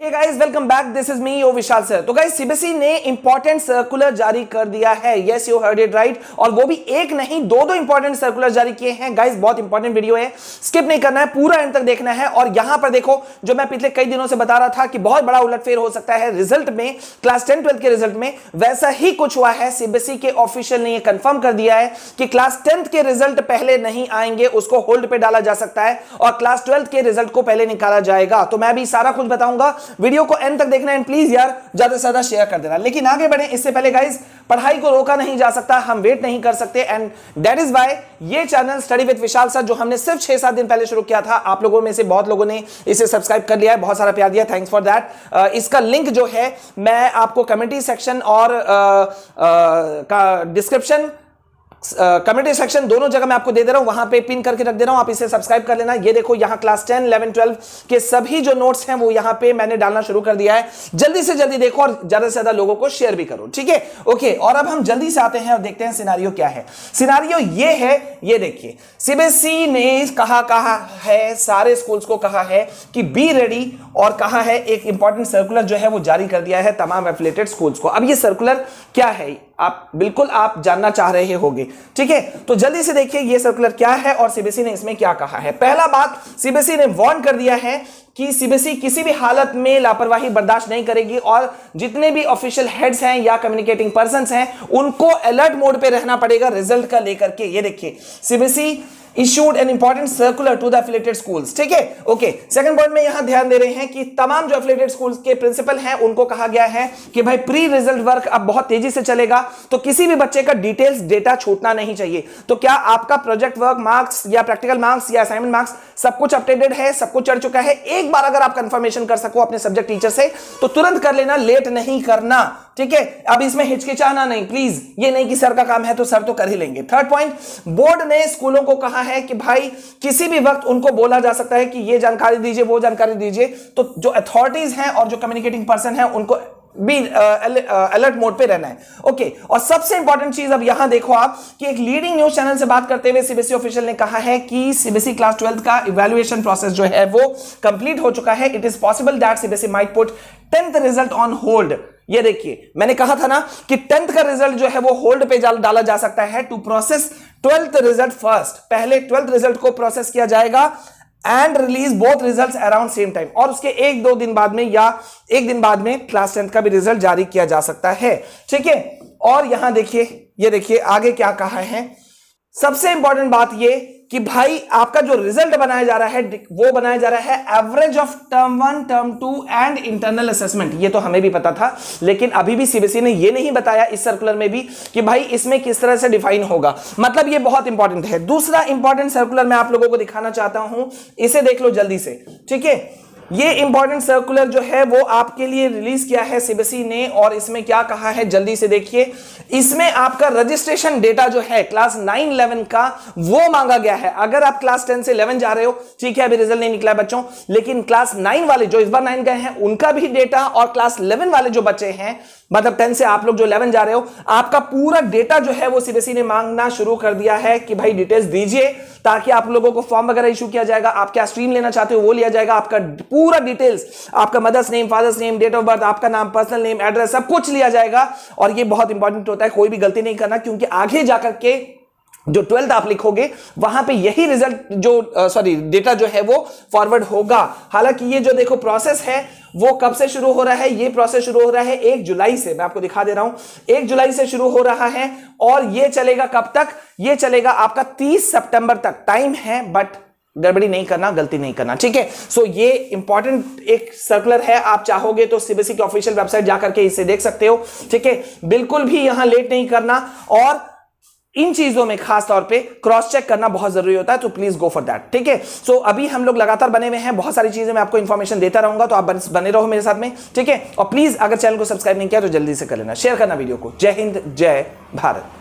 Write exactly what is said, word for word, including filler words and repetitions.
Hey guys, welcome back. This is me, O Vishal sir. तो guys CBSE ने important circular जारी कर दिया है। Yes you heard it right. और वो भी एक नहीं दो दो इंपॉर्टेंट सर्कुलर जारी किए हैं। गाइस बहुत इंपॉर्टेंट वीडियो है, स्किप नहीं करना है, पूरा एंड तक देखना है। और यहां पर देखो, जो मैं पिछले कई दिनों से बता रहा था कि बहुत बड़ा उलटफेर हो सकता है रिजल्ट में, क्लास टेन ट्वेल्थ के रिजल्ट में, वैसा ही कुछ हुआ है। सीबीएसई के ऑफिशियल ने यह कंफर्म कर दिया है कि क्लास टेंथ के रिजल्ट पहले नहीं आएंगे, उसको होल्ड पे डाला जा सकता है और क्लास ट्वेल्थ के रिजल्ट को पहले निकाला जाएगा। तो मैं अभी सारा कुछ बताऊंगा, वीडियो को एंड तक देखना है। प्लीज यार ज्यादा से ज्यादा शेयर कर देना। लेकिन आगे बढ़े इससे पहले गाइस, पढ़ाई को रोका नहीं जा सकता, हम वेट नहीं कर सकते एंड दैट इज व्हाई ये channel study with Vishal sir, जो हमने सिर्फ छह सात दिन पहले शुरू किया था, आप लोगों में से बहुत लोगों ने इसे सब्सक्राइब कर लिया है, बहुत सारा प्यार दिया, थैंक्स फॉर दैट। इसका लिंक जो है मैं आपको कमेंटी सेक्शन और आ, आ, का डिस्क्रिप्शन कमेंटी सेक्शन दोनों जगह मैं आपको दे दे रहा हूं, वहां पे पिन करके रख दे रहा हूं, आप इसे सब्सक्राइब कर लेना। ये देखो यहां क्लास टेन इलेवन ट्वेल्व के सभी जो नोट्स हैं वो यहां पे मैंने डालना शुरू कर दिया है। जल्दी से जल्दी देखो और ज्यादा से ज्यादा लोगों को शेयर भी करो, ठीक है? ओके, और अब हम जल्दी से आते हैं और देखते हैं सिनारियो क्या है। सिनारियो ये है, ये देखिए, सीबीएसई ने कहा कहा है, सारे स्कूल्स को कहा है कि बी रेडी, और कहा है एक इंपॉर्टेंट सर्कुलर जो है वो जारी कर दिया है तमाम एफिलिएटेड स्कूल्स को। अब ये सर्कुलर क्या है, आप बिल्कुल आप जानना चाह रहे होंगे, ठीक है? तो जल्दी से देखिए ये सर्कुलर क्या है और सीबीएसई ने इसमें क्या कहा है। पहला बात, सीबीएसई ने वार्न कर दिया है कि सीबीएसई किसी भी हालत में लापरवाही बर्दाश्त नहीं करेगी और जितने भी ऑफिशियल हेड्स हैं या कम्युनिकेटिंग पर्संस हैं उनको अलर्ट मोड पे रहना पड़ेगा रिजल्ट का लेकर के। ये देखिए, CBSE issued an important circular to the affiliated schools, ठीक है? ओके, सेकंड पॉइंट में यहां ध्यान दे रहे हैं कि तमाम जो affiliated स्कूल्स के प्रिंसिपल हैं उनको कहा गया है कि भाई प्री रिजल्ट वर्क अब बहुत तेजी से चलेगा, तो किसी भी बच्चे का डिटेल्स डेटा छूटना नहीं चाहिए। तो क्या आपका प्रोजेक्ट वर्क मार्क्स या प्रैक्टिकल मार्क्स या असाइनमेंट मार्क्स सब कुछ अपडेटेड है, सब कुछ चढ़ चुका है? एक बार अगर आप कंफर्मेशन कर सको अपने सब्जेक्ट टीचर से तो तुरंत कर लेना, लेट नहीं करना, ठीक है? अब इसमें हिचकिचाना नहीं प्लीज, ये नहीं कि सर का काम है तो सर तो कर ही लेंगे। थर्ड पॉइंट, बोर्ड ने स्कूलों को कहा है कि भाई किसी भी वक्त उनको बोला जा सकता है कि ये जानकारी दीजिए, वो जानकारी दीजिए, तो जो अथॉरिटीज हैं और जो कम्युनिकेटिंग पर्सन हैं उनको भी अलर्ट मोड पे रहना है। ओके, और सबसे इंपॉर्टेंट चीज अब यहां देखो आप कि एक लीडिंग न्यूज चैनल से बात करते हुए सीबीएसई ऑफिशियल ने कहा है कि सीबीएसई क्लास ट्वेल्थ का इवैल्यूएशन प्रोसेस जो है वो कंप्लीट हो चुका है। It is possible that CBSE might put tenth result on hold. ये देखिए, मैंने कहा था ना कि टेंथ का रिजल्ट जो है वो होल्ड पे डाला जा सकता है to process twelfth result first. पहले ट्वेल्थ रिजल्ट को प्रोसेस किया जाएगा and release both results around same time, और उसके एक दो दिन बाद में या एक दिन बाद में क्लास टेंथ का भी रिजल्ट जारी किया जा सकता है, ठीक है? और यहां देखिए, ये देखिए आगे क्या कहा है। सबसे इंपॉर्टेंट बात ये कि भाई आपका जो रिजल्ट बनाया जा रहा है वो बनाया जा रहा है average of term one, term two and internal assessment. ये तो हमें भी पता था, लेकिन अभी भी सीबीएसई ने ये नहीं बताया इस सर्कुलर में भी कि भाई इसमें किस तरह से डिफाइन होगा। मतलब ये बहुत इंपॉर्टेंट है। दूसरा इंपॉर्टेंट सर्कुलर मैं आप लोगों को दिखाना चाहता हूं, इसे देख लो जल्दी से, ठीक है? ये इंपॉर्टेंट सर्कुलर जो है वो आपके लिए रिलीज किया है सीबीएसई ने, और इसमें क्या कहा है जल्दी से देखिए। इसमें आपका रजिस्ट्रेशन डेटा जो है क्लास नाइन इलेवन का वो मांगा गया है। अगर आप क्लास टेन से इलेवन जा रहे हो, ठीक है, अभी रिजल्ट नहीं निकला है बच्चों, लेकिन क्लास नाइन वाले जो इस बार नाइन गए हैं उनका भी डेटा, और क्लास इलेवन वाले जो बच्चे हैं, मतलब टेन से आप लोग जो इलेवन जा रहे हो, आपका पूरा डेटा जो है वो सीबीएसई ने मांगना शुरू कर दिया है कि भाई डिटेल्स दीजिए, ताकि आप लोगों को फॉर्म वगैरह इशू किया जाएगा, आप क्या स्ट्रीम लेना चाहते हो वो लिया जाएगा, आपका पूरा डिटेल्स, आपका mother's name, father's name, date of birth, आपका नाम, पर्सनल नेम, एड्रेस, सब कुछ लिया जाएगा। और ये बहुत इंपॉर्टेंट होता है, कोई भी गलती नहीं करना, क्योंकि आगे जाकर के जो ट्वेल्थ आप लिखोगे वहां पे यही रिजल्ट जो सॉरी डेटा जो है वो फॉरवर्ड होगा। हालांकि ये जो देखो प्रोसेस है वो कब से शुरू हो रहा है, ये प्रोसेस शुरू हो रहा है एक जुलाई से, मैं आपको दिखा दे रहा हूं, एक जुलाई से शुरू हो रहा है और ये चलेगा कब तक? ये चलेगा आपका तीस सितंबर तक। टाइम है, बट गड़बड़ी नहीं करना, गलती नहीं करना, ठीक है? सो ये इंपॉर्टेंट एक सर्कुलर है, आप चाहोगे तो सीबीएसई की ऑफिशियल वेबसाइट जाकर के इसे देख सकते हो, ठीक है? बिल्कुल भी यहां लेट नहीं करना, और इन चीजों में खास तौर पे क्रॉस चेक करना बहुत जरूरी होता है, तो प्लीज गो फॉर दैट, ठीक है? सो अभी हम लोग लगातार बने हुए हैं, बहुत सारी चीजें मैं आपको इंफॉर्मेशन देता रहूंगा, तो आप बने रहो मेरे साथ में, ठीक है? और प्लीज अगर चैनल को सब्सक्राइब नहीं किया तो जल्दी से कर लेना, शेयर करना वीडियो को। जय हिंद, जय भारत।